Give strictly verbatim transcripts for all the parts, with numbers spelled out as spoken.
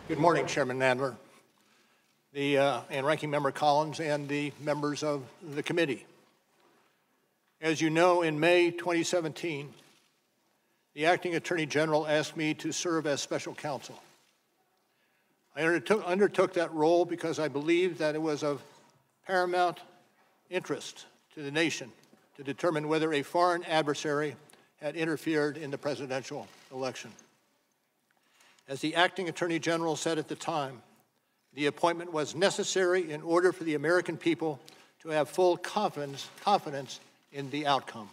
Good morning, Chairman Nadler, the, uh, and Ranking Member Collins, and the members of the committee. As you know, in May twenty seventeen, the Acting Attorney General asked me to serve as special counsel. I undertook, undertook that role because I believed that it was of paramount interest to the nation to determine whether a foreign adversary had interfered in the presidential election. As the Acting Attorney General said at the time, the appointment was necessary in order for the American people to have full confidence, confidence in the outcome.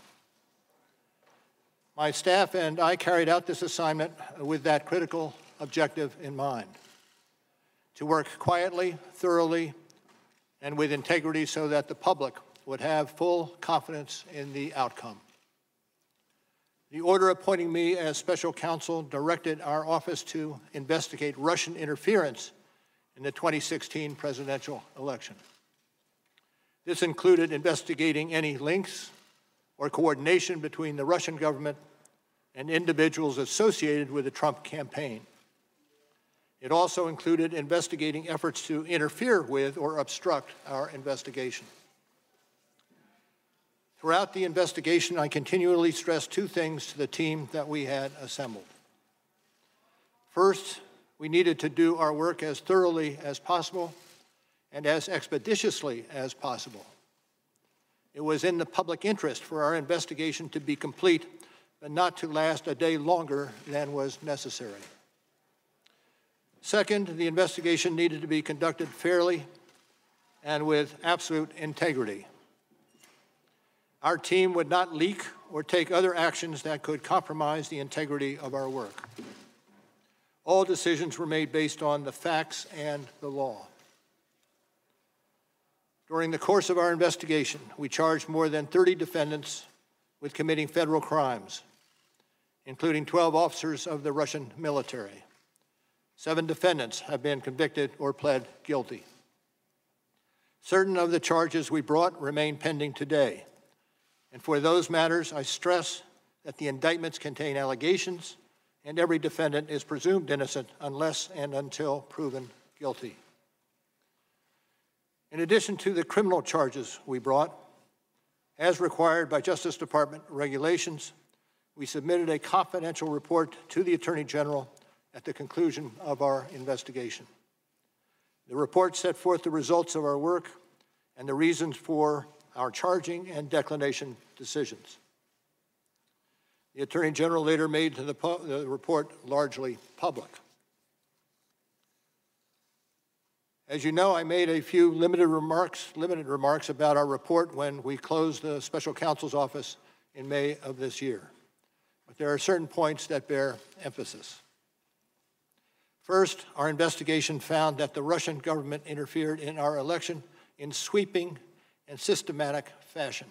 My staff and I carried out this assignment with that critical objective in mind: to work quietly, thoroughly, and with integrity so that the public would have full confidence in the outcome. The order appointing me as special counsel directed our office to investigate Russian interference in the twenty sixteen presidential election. This included investigating any links or coordination between the Russian government and individuals associated with the Trump campaign. It also included investigating efforts to interfere with or obstruct our investigation. Throughout the investigation, I continually stressed two things to the team that we had assembled. First, we needed to do our work as thoroughly as possible and as expeditiously as possible. It was in the public interest for our investigation to be complete, but not to last a day longer than was necessary. Second, the investigation needed to be conducted fairly and with absolute integrity. Our team would not leak or take other actions that could compromise the integrity of our work. All decisions were made based on the facts and the law. During the course of our investigation, we charged more than thirty defendants with committing federal crimes, including twelve officers of the Russian military. Seven defendants have been convicted or pled guilty. Certain of the charges we brought remain pending today. And for those matters, I stress that the indictments contain allegations, and every defendant is presumed innocent unless and until proven guilty. In addition to the criminal charges we brought, as required by Justice Department regulations, we submitted a confidential report to the Attorney General at the conclusion of our investigation. The report set forth the results of our work and the reasons for our charging and declination decisions. The Attorney General later made the, the report largely public. As you know, I made a few limited remarks, limited remarks about our report when we closed the Special Counsel's office in May of this year. But there are certain points that bear emphasis. First, our investigation found that the Russian government interfered in our election in sweeping and systematic fashion.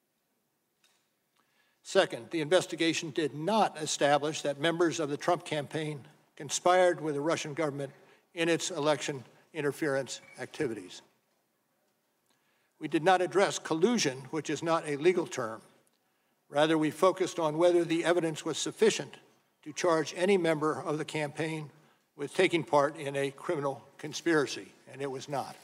Second, the investigation did not establish that members of the Trump campaign conspired with the Russian government in its election interference activities. We did not address collusion, which is not a legal term. Rather, we focused on whether the evidence was sufficient to charge any member of the campaign with taking part in a criminal conspiracy, and it was not.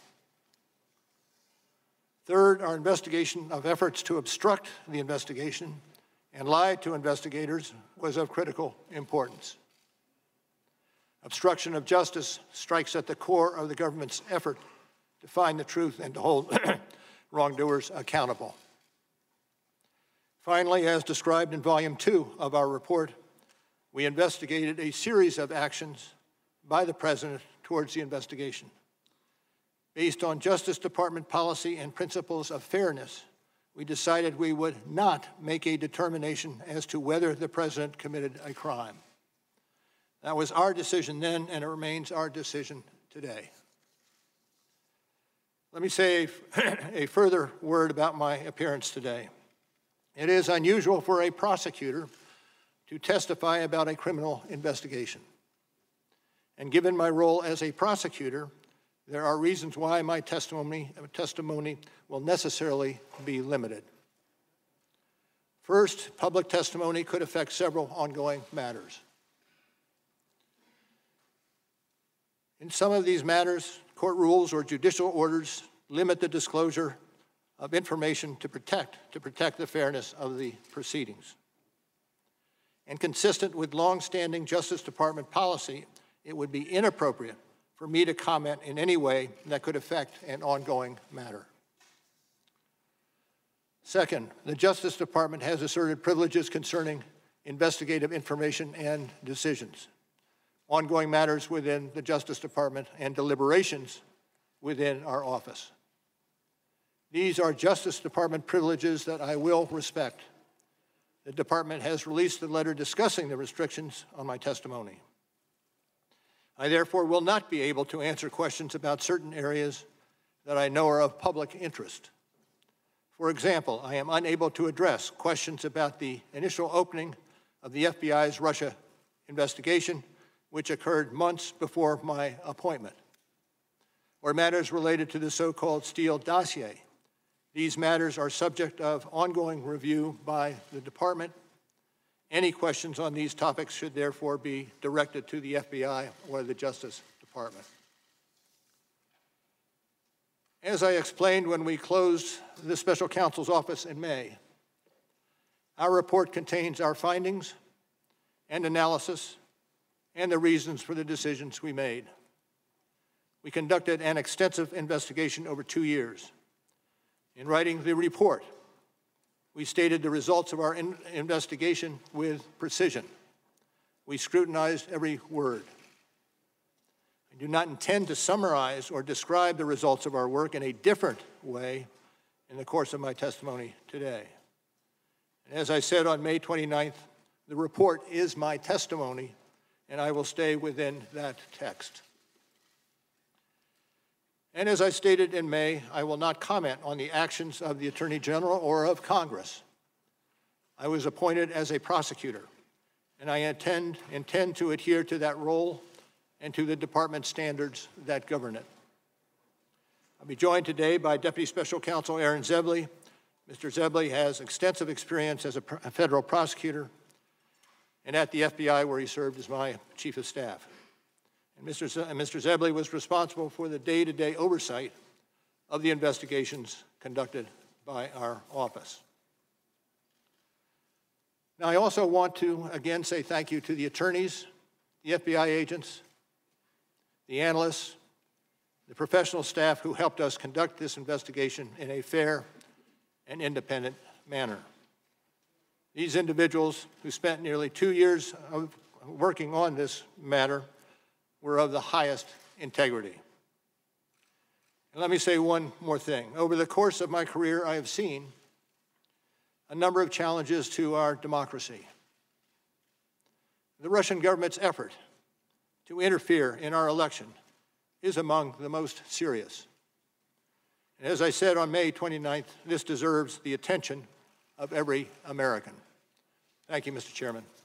Third, our investigation of efforts to obstruct the investigation and lie to investigators was of critical importance. Obstruction of justice strikes at the core of the government's effort to find the truth and to hold wrongdoers accountable. Finally, as described in Volume two of our report, we investigated a series of actions by the President towards the investigation. Based on Justice Department policy and principles of fairness, we decided we would not make a determination as to whether the President committed a crime. That was our decision then, and it remains our decision today. Let me say a further word about my appearance today. It is unusual for a prosecutor to testify about a criminal investigation. And given my role as a prosecutor, there are reasons why my testimony, testimony will necessarily be limited. First, public testimony could affect several ongoing matters. In some of these matters, court rules or judicial orders limit the disclosure of information to protect, to protect the fairness of the proceedings. And consistent with long-standing Justice Department policy, it would be inappropriate for me to comment in any way that could affect an ongoing matter. Second, the Justice Department has asserted privileges concerning investigative information and decisions, ongoing matters within the Justice Department, and deliberations within our office. These are Justice Department privileges that I will respect. The Department has released a letter discussing the restrictions on my testimony. I therefore will not be able to answer questions about certain areas that I know are of public interest. For example, I am unable to address questions about the initial opening of the F B I's Russia investigation, which occurred months before my appointment, or matters related to the so-called Steele dossier. These matters are subject of ongoing review by the Department. Any questions on these topics should therefore be directed to the F B I or the Justice Department. As I explained when we closed the Special Counsel's office in May, our report contains our findings and analysis and the reasons for the decisions we made. We conducted an extensive investigation over two years. In writing the report, we stated the results of our in investigation with precision. We scrutinized every word. I do not intend to summarize or describe the results of our work in a different way in the course of my testimony today. And as I said on May twenty-ninth, the report is my testimony, and I will stay within that text. And as I stated in May, I will not comment on the actions of the Attorney General or of Congress. I was appointed as a prosecutor, and I intend, intend to adhere to that role and to the Department standards that govern it. I'll be joined today by Deputy Special Counsel Aaron Zebley. Mister Zebley has extensive experience as a, pr a federal prosecutor and at the F B I, where he served as my Chief of Staff. And Mister Z Mister Zebley was responsible for the day-to-day oversight of the investigations conducted by our office. Now, I also want to again say thank you to the attorneys, the F B I agents, the analysts, the professional staff who helped us conduct this investigation in a fair and independent manner. These individuals who spent nearly two years of working on this matter were of the highest integrity. And let me say one more thing. Over the course of my career, I have seen a number of challenges to our democracy. The Russian government's effort to interfere in our election is among the most serious. And as I said on May twenty-ninth, this deserves the attention of every American. Thank you, Mister Chairman.